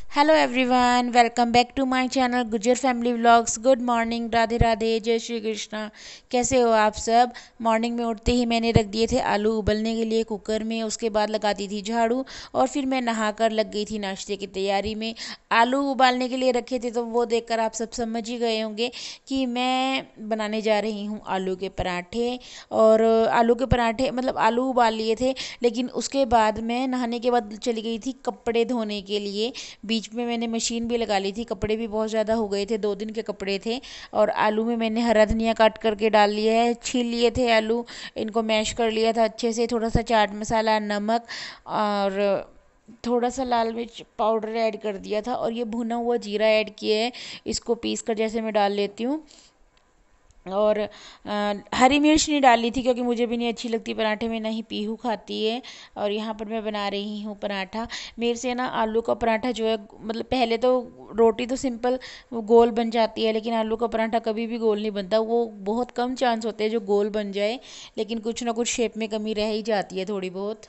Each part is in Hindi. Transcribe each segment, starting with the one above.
Hello everyone, welcome back to my channel Gujar family vlogs. Good morning, Radhe Radhe, जय श्री कृष्णा। कैसे हो आप सब। मॉर्निंग में उठते ही मैंने रख दिए थे आलू उबलने के लिए कुकर में। उसके बाद लगा दी थी झाड़ू और फिर मैं नहाकर लग गई थी नाश्ते की तैयारी में। आलू उबालने के लिए रखे थे तो वो देखकर आप सब समझ ही गए होंगे कि मैं बनाने जा रही हूँ आलू के पराठे। और आलू के पराठे मतलब आलू उबाल लिए थे, लेकिन उसके बाद मैं नहाने के बाद चली गई थी कपड़े धोने के लिए। बीच में मैंने मशीन भी लगा ली थी, कपड़े भी बहुत ज़्यादा हो गए थे, 2 दिन के कपड़े थे। और आलू में मैंने हरा धनिया काट करके डाल लिया है, छील लिए थे आलू, इनको मैश कर लिया था अच्छे से। थोड़ा सा चाट मसाला, नमक और थोड़ा सा लाल मिर्च पाउडर ऐड कर दिया था, और ये भुना हुआ जीरा ऐड किया है। इसको पीस कर जैसे मैं डाल लेती हूँ। और हरी मिर्च नहीं डाली थी क्योंकि मुझे भी नहीं अच्छी लगती पराठे में, नहीं पीहू खाती है। और यहाँ पर मैं बना रही हूँ पराठा। मेरे से ना आलू का पराठा जो है, मतलब पहले तो रोटी तो सिंपल गोल बन जाती है, लेकिन आलू का पराठा कभी भी गोल नहीं बनता। वो बहुत कम चांस होते हैं जो गोल बन जाए, लेकिन कुछ ना कुछ शेप में कमी रह ही जाती है थोड़ी बहुत।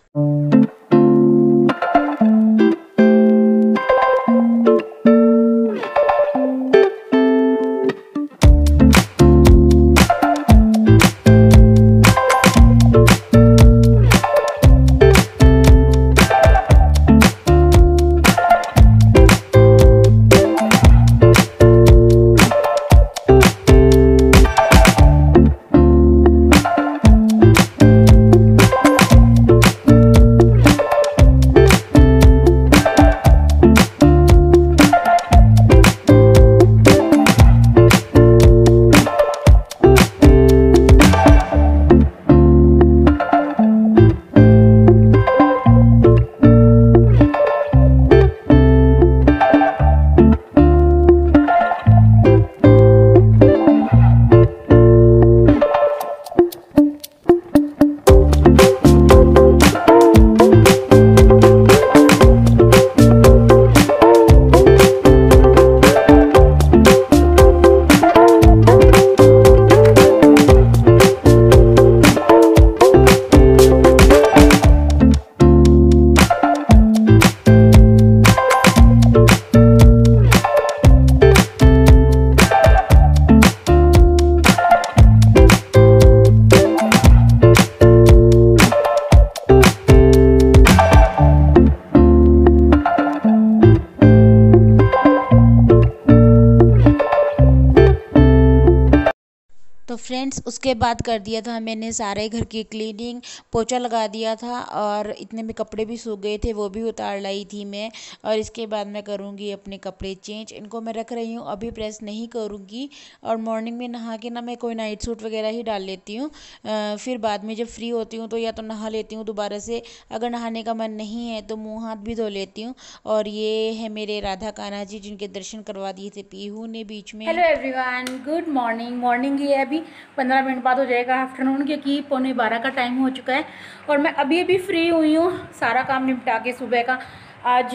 तो फ्रेंड्स, उसके बाद कर दिया था मैंने सारे घर की क्लीनिंग, पोछा लगा दिया था, और इतने में कपड़े भी सूख गए थे, वो भी उतार लाई थी मैं। और इसके बाद मैं करूँगी अपने कपड़े चेंज, इनको मैं रख रही हूँ, अभी प्रेस नहीं करूँगी। और मॉर्निंग में नहा के ना मैं कोई नाइट सूट वगैरह ही डाल लेती हूँ। फिर बाद में जब फ्री होती हूँ तो या तो नहा लेती हूँ दोबारा से, अगर नहाने का मन नहीं है तो मुँह हाथ भी धो लेती हूँ। और ये है मेरे राधा कान्हा जी, जिनके दर्शन करवा दिए थे पीहू ने बीच में। Hello everyone, good morning. Morning ही है, अभी 15 मिनट बाद हो जाएगा आफ्टरनून, क्योंकि 11:45 का टाइम हो चुका है। और मैं अभी फ्री हुई हूँ सारा काम निपटा के सुबह का। आज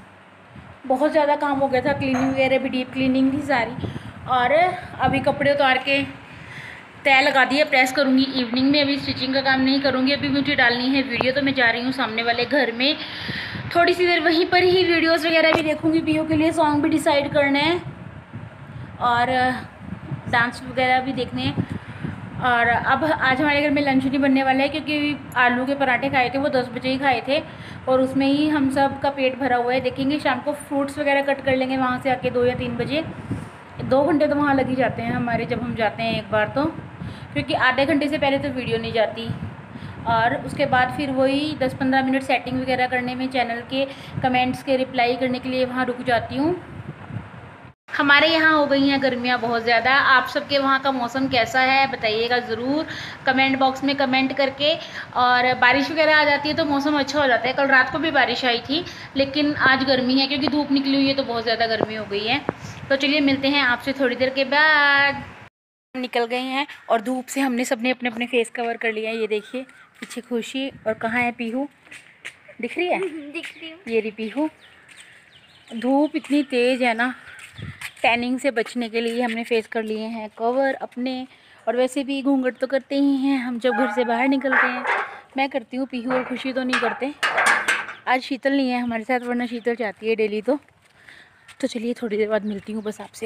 बहुत ज़्यादा काम हो गया था, क्लीनिंग वगैरह भी, डीप क्लीनिंग थी सारी। और अभी कपड़े उतार के तय लगा दिए, प्रेस करूँगी इवनिंग में। अभी स्टिचिंग का काम नहीं करूँगी, अभी मुझे डालनी है वीडियो। तो मैं जा रही हूँ सामने वाले घर में, थोड़ी सी देर वहीं पर ही वीडियोज़ वगैरह भी देखूँगी, पीओ के लिए सॉन्ग भी डिसाइड करने हैं और डांस वगैरह भी देखने हैं। और अब आज हमारे घर में लंच नहीं बनने वाला है, क्योंकि आलू के पराठे खाए थे, वो 10 बजे ही खाए थे, और उसमें ही हम सब का पेट भरा हुआ है। देखेंगे शाम को फ्रूट्स वगैरह कट कर लेंगे वहाँ से आके 2 या 3 बजे। 2 घंटे तो वहाँ लग ही जाते हैं हमारे, जब हम जाते हैं एक बार तो, क्योंकि आधे घंटे से पहले तो वीडियो नहीं जाती। और उसके बाद फिर वही 10-15 मिनट सेटिंग वगैरह करने में, चैनल के कमेंट्स के रिप्लाई करने के लिए वहाँ रुक जाती हूँ। हमारे यहाँ हो गई हैं गर्मियाँ बहुत ज़्यादा। आप सबके वहाँ का मौसम कैसा है बताइएगा ज़रूर कमेंट बॉक्स में कमेंट करके। और बारिश वगैरह आ जाती है तो मौसम अच्छा हो जाता है। कल रात को भी बारिश आई थी, लेकिन आज गर्मी है, क्योंकि धूप निकली हुई है तो बहुत ज़्यादा गर्मी हो गई है। तो चलिए मिलते हैं आपसे थोड़ी देर के बाद। निकल गए हैं और धूप से हमने सबने अपने अपने फेस कवर कर लिया है। ये देखिए पीछे खुशी, और कहाँ है पीहू, दिख रही है? दिख रही है, ये रही पीहू। धूप इतनी तेज़ है ना, टैनिंग से बचने के लिए हमने फेस कर लिए हैं कवर अपने। और वैसे भी घूंघट तो करते ही हैं हम जब घर से बाहर निकलते हैं। मैं करती हूँ, पीहू और खुशी तो नहीं करते। आज शीतल नहीं है हमारे साथ, वरना शीतल चाहती है डेली तो। तो चलिए थोड़ी देर बाद मिलती हूँ बस आपसे।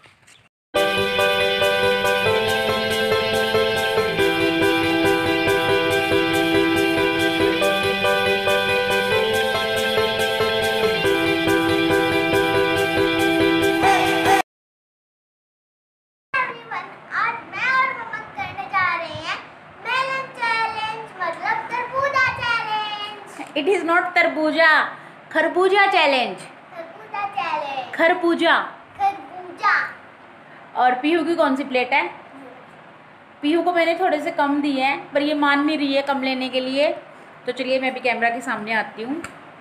इट इज नॉट तरबूजा, खरबूजा चैलेंज। खरबूजा। और पीहू की कौन सी प्लेट है? पीहू को मैंने थोड़े से कम दिए हैं, पर ये मान नहीं रही है कम लेने के लिए। तो चलिए मैं भी कैमरा के सामने आती हूँ।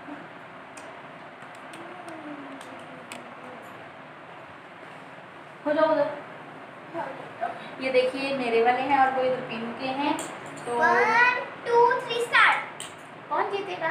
हो जाओ उधर। ये देखिए मेरे वाले हैं और वो इधर पीहू के हैं। तो 1 2 3 स्टार्ट। कौन जीतेगा?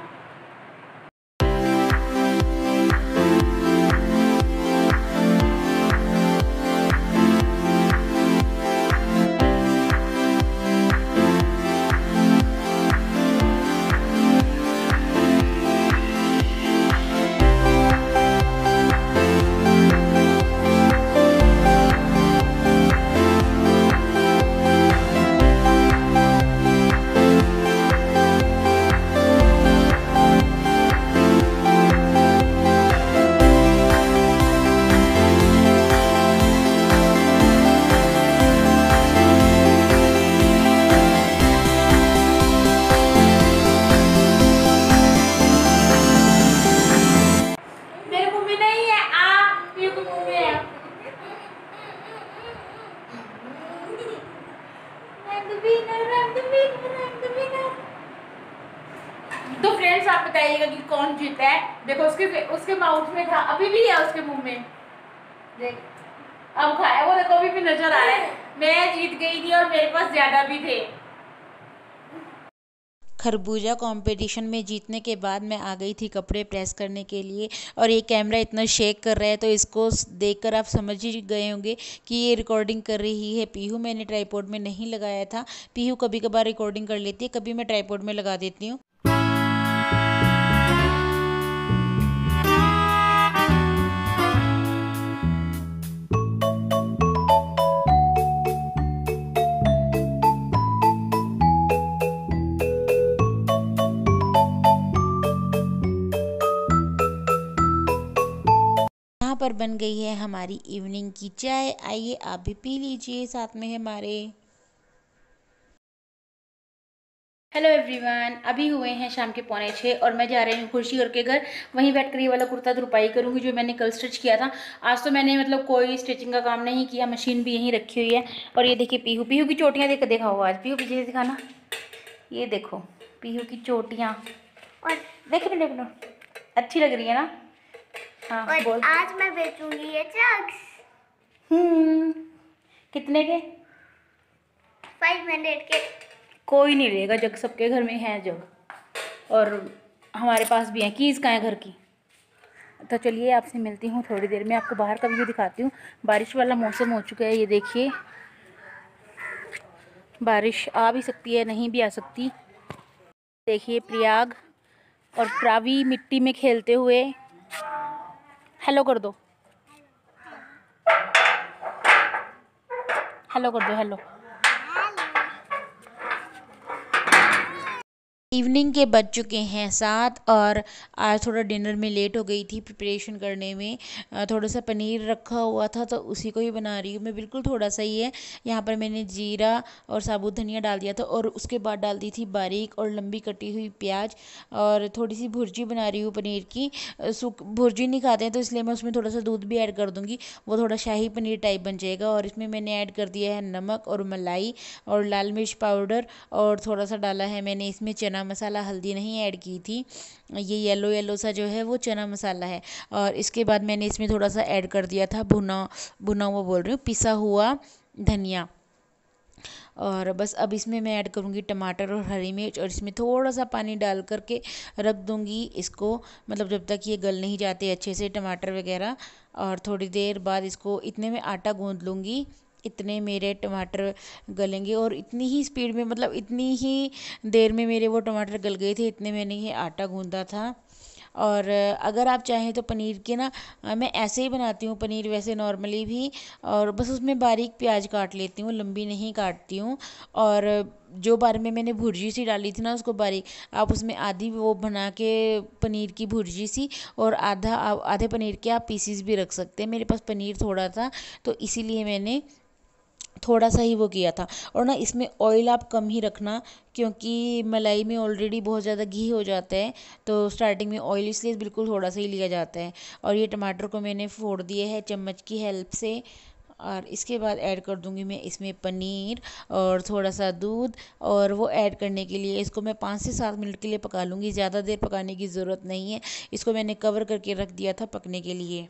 तो फ्रेंड्स आप बताइएगा कि कौन जीता है। देखो उसके माउथ में था, अभी भी है उसके मुंह में, देख अब खाया वो, देखो अभी भी नजर आ रहा है। मैं जीत गई थी और मेरे पास ज्यादा भी थे। खरबूजा कंपटीशन में जीतने के बाद मैं आ गई थी कपड़े प्रेस करने के लिए, और ये कैमरा इतना शेक कर रहा है तो इसको देखकर आप समझ ही गए होंगे कि ये रिकॉर्डिंग कर रही है पीहू। मैंने ट्राइपॉड में नहीं लगाया था। पीहू कभी कभार रिकॉर्डिंग कर लेती है, कभी मैं ट्राइपॉड में लगा देती हूँ। यहाँ पर बन गई है हमारी इवनिंग की चाय। आइए आप भी पी लीजिए साथ में हमारे। हेलो एवरीवन, अभी हुए हैं शाम के 5:45 और मैं जा रही हूँ खुशी और के घर। वहीं बैठकर ये वाला कुर्ता तुरपाई करूँगी जो मैंने कल स्टिच किया था। आज तो मैंने मतलब कोई स्टिचिंग का काम नहीं किया, मशीन भी यहीं रखी हुई है। और ये देखिए पीहू की चोटियाँ देखा हुआ। आज पीहू पीछे से दिखाना, ये देखो पीहू की चोटियाँ। और देखो अच्छी लग रही है ना? हाँ और बोल। आज मैं बेचूंगी ये चक्स। कितने के? 500 के। कोई नहीं लेगा जग, सबके घर में है जग, और हमारे पास भी है। कीज़ कहाँ है घर की? तो चलिए आपसे मिलती हूँ थोड़ी देर में, आपको बाहर का व्यू दिखाती हूँ। बारिश वाला मौसम हो चुका है, ये देखिए बारिश आ भी सकती है, नहीं भी आ सकती। देखिए प्रयाग और प्रावी मिट्टी में खेलते हुए। हेलो कर दो, हेलो कर दो, हेलो। इवनिंग के बज चुके हैं 7 और आज थोड़ा डिनर में लेट हो गई थी प्रिपरेशन करने में। थोड़ा सा पनीर रखा हुआ था तो उसी को ही बना रही हूँ मैं, बिल्कुल थोड़ा सा ही है। यहाँ पर मैंने जीरा और साबुत धनिया डाल दिया था और उसके बाद डाल दी थी बारीक और लंबी कटी हुई प्याज, और थोड़ी सी भुर्जी बना रही हूँ पनीर की। भुर्जी नहीं खाते हैं तो इसलिए मैं उसमें थोड़ा सा दूध भी ऐड कर दूँगी, वो थोड़ा शाही पनीर टाइप बन जाएगा। और इसमें मैंने ऐड कर दिया है नमक और मलाई और लाल मिर्च पाउडर, और थोड़ा सा डाला है मैंने इसमें चना मसाला, हल्दी नहीं ऐड की थी। ये येलो येलो सा जो है वो चना मसाला है। और इसके बाद मैंने इसमें थोड़ा सा ऐड कर दिया था भुना हुआ बोल रही हूँ, पिसा हुआ धनिया। और बस अब इसमें मैं ऐड करूँगी टमाटर और हरी मिर्च, और इसमें थोड़ा सा पानी डाल करके रख दूँगी इसको, मतलब जब तक ये गल नहीं जाते अच्छे से टमाटर वगैरह। और थोड़ी देर बाद इसको इतने में आटा गूँध लूँगी, इतने मेरे टमाटर गलेंगे। और इतनी ही स्पीड में, मतलब इतनी ही देर में मेरे वो टमाटर गल गए थे, इतने मैंने ये आटा गूँधा था। और अगर आप चाहें तो पनीर के ना मैं ऐसे ही बनाती हूँ पनीर वैसे नॉर्मली भी, और बस उसमें बारीक प्याज काट लेती हूँ, लंबी नहीं काटती हूँ। और जो बार में मैंने भुर्जी सी डाली थी ना उसको बारीक, आप उसमें आधी वो बना के पनीर की भुर्जी सी, और आधे पनीर के आप पीसीस भी रख सकते हैं। मेरे पास पनीर थोड़ा था तो इसीलिए मैंने थोड़ा सा ही वो किया था। और ना इसमें ऑयल आप कम ही रखना, क्योंकि मलाई में ऑलरेडी बहुत ज़्यादा घी हो जाता है, तो स्टार्टिंग में ऑयल इसलिए बिल्कुल थोड़ा सा ही लिया जाता है। और ये टमाटर को मैंने फोड़ दिए है चम्मच की हेल्प से। और इसके बाद ऐड कर दूंगी मैं इसमें पनीर और थोड़ा सा दूध। और वो ऐड करने के लिए इसको मैं 5 से 7 मिनट के लिए पका लूँगी, ज़्यादा देर पकाने की ज़रूरत नहीं है। इसको मैंने कवर करके रख दिया था पकने के लिए।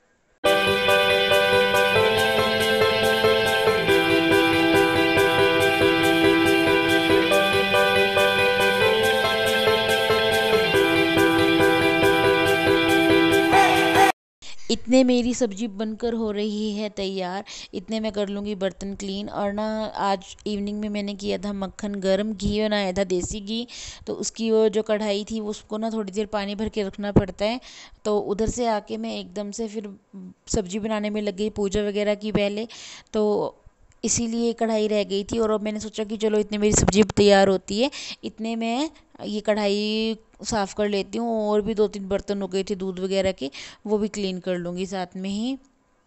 इतने मेरी सब्ज़ी बनकर हो रही है तैयार, इतने मैं कर लूँगी बर्तन क्लीन। और ना आज इवनिंग में मैंने किया था मक्खन गरम, घी बनाया था देसी घी, तो उसकी वो जो कढ़ाई थी उसको ना थोड़ी देर पानी भर के रखना पड़ता है। तो उधर से आके मैं एकदम से फिर सब्ज़ी बनाने में लग गई, पूजा वगैरह की पहले, तो इसीलिए कढ़ाई रह गई थी। और अब मैंने सोचा कि चलो इतने मेरी सब्ज़ी तैयार होती है, इतने मैं ये कढ़ाई साफ़ कर लेती हूँ। और भी 2-3 बर्तन हो गए थे दूध वगैरह के, वो भी क्लीन कर लूँगी साथ में ही।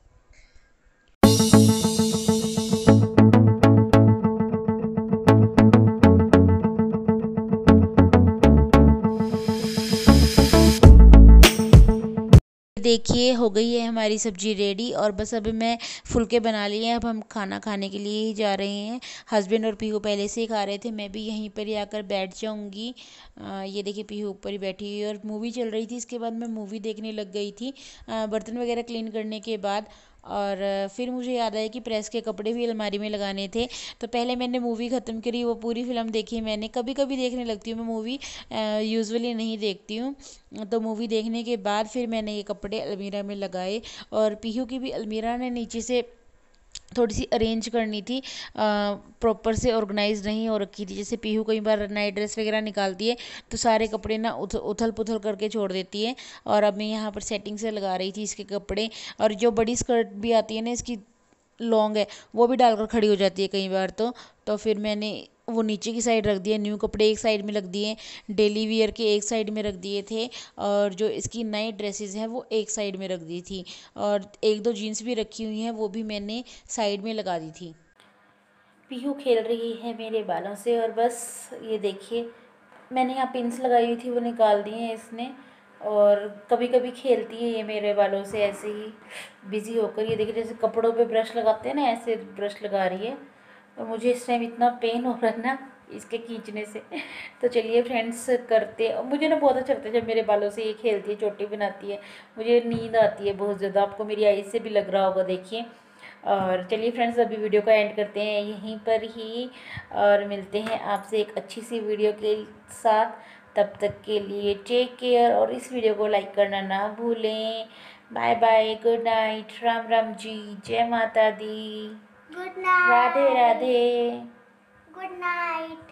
देखिए हो गई है हमारी सब्ज़ी रेडी, और बस अभी मैं फुलके बना लिए हैं। अब हम खाना खाने के लिए ही जा रहे हैं। हस्बैंड और पीहू पहले से ही खा रहे थे, मैं भी यहीं पर ही आकर बैठ जाऊंगी। ये देखिए पीहू ऊपर ही बैठी हुई है, और मूवी चल रही थी, इसके बाद मैं मूवी देखने लग गई थी बर्तन वगैरह क्लीन करने के बाद। और फिर मुझे याद आया कि प्रेस के कपड़े भी अलमारी में लगाने थे, तो पहले मैंने मूवी ख़त्म करी, वो पूरी फ़िल्म देखी मैंने। कभी कभी देखने लगती हूँ मैं मूवी, यूजुअली नहीं देखती हूँ। तो मूवी देखने के बाद फिर मैंने ये कपड़े अलमीरा में लगाए। और पीहू की भी अलमीरा ने नीचे से थोड़ी सी अरेंज करनी थी, प्रॉपर से ऑर्गेनाइज नहीं हो रखी थी। जैसे पीहू कई बार नाइट ड्रेस वगैरह निकालती है तो सारे कपड़े ना उथल पुथल करके छोड़ देती है। और अब मैं यहाँ पर सेटिंग से लगा रही थी इसके कपड़े। और जो बड़ी स्कर्ट भी आती है ना इसकी, लॉन्ग है, वो भी डालकर खड़ी हो जाती है कई बार। तो फिर मैंने वो नीचे की साइड रख दिया, न्यू कपड़े एक साइड में रख दिए, डेली वियर के एक साइड में रख दिए थे, और जो इसकी नई ड्रेसेस हैं वो एक साइड में रख दी थी। और 1-2 जीन्स भी रखी हुई हैं, वो भी मैंने साइड में लगा दी थी। पीहू खेल रही है मेरे बालों से, और बस ये देखिए मैंने यहाँ पिंस लगाई हुई थी वो निकाल दी हैं इसने। और कभी कभी खेलती है ये मेरे बालों से ऐसे ही बिज़ी होकर। ये देखिए जैसे कपड़ों पे ब्रश लगाते हैं ना, ऐसे ब्रश लगा रही है। और मुझे इस टाइम इतना पेन हो रहा है ना इसके खींचने से। तो चलिए फ्रेंड्स करते, और मुझे ना बहुत अच्छा लगता है जब मेरे बालों से ये खेलती है, चोटी बनाती है। मुझे नींद आती है बहुत ज़्यादा, आपको मेरी आईज से भी लग रहा होगा, देखिए। और चलिए फ्रेंड्स अभी वीडियो को एंड करते हैं यहीं पर ही, और मिलते हैं आपसे एक अच्छी सी वीडियो के साथ। तब तक के लिए टेक केयर, और इस वीडियो को लाइक करना ना भूलें। Bye bye, good night, Ram Ram ji, जय माता दी, good Radhe night. Radhe. Good night.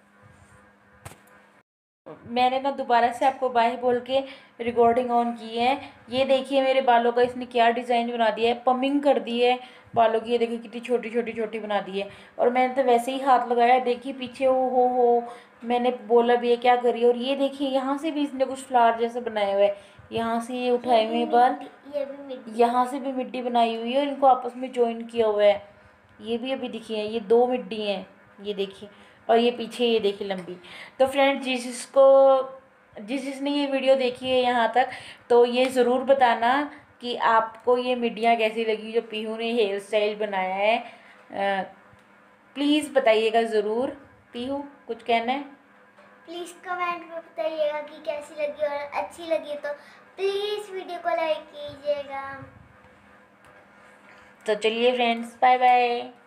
मैंने ना दोबारा से आपको बाय बोल के रिकॉर्डिंग ऑन की है। ये देखिए मेरे बालों का इसने क्या डिज़ाइन बना दिया है, पमिंग कर दी है बालों की। ये देखिए कितनी छोटी छोटी छोटी बना दी है। और मैंने तो वैसे ही हाथ लगाया, देखिए पीछे हो मैंने बोला भी है क्या करिए। और ये देखिए यहाँ से भी इसने कुछ फ्लावर जैसा बनाया हुआ है, यहाँ से ये उठाए हुए बाल, ये भी मिट्टी। यहाँ से भी मिट्टी बनाई हुई है, और इनको आपस में जॉइन किया हुआ है। ये भी अभी दिखी है, ये 2 मिट्टी हैं, ये देखिए। और ये पीछे ये देखिए लंबी। तो फ्रेंड जिसने ये वीडियो देखी है यहाँ तक, तो ये ज़रूर बताना कि आपको ये मिड्डियाँ कैसी लगी जो पीहू ने हेयर स्टाइल बनाया है। प्लीज़ बताइएगा ज़रूर। पीहू कुछ कहना है? प्लीज़ कमेंट में बताइएगा कि कैसी लगी, और अच्छी लगी तो प्लीज़ वीडियो को लाइक कीजिएगा। तो चलिए फ्रेंड्स, बाय बाय।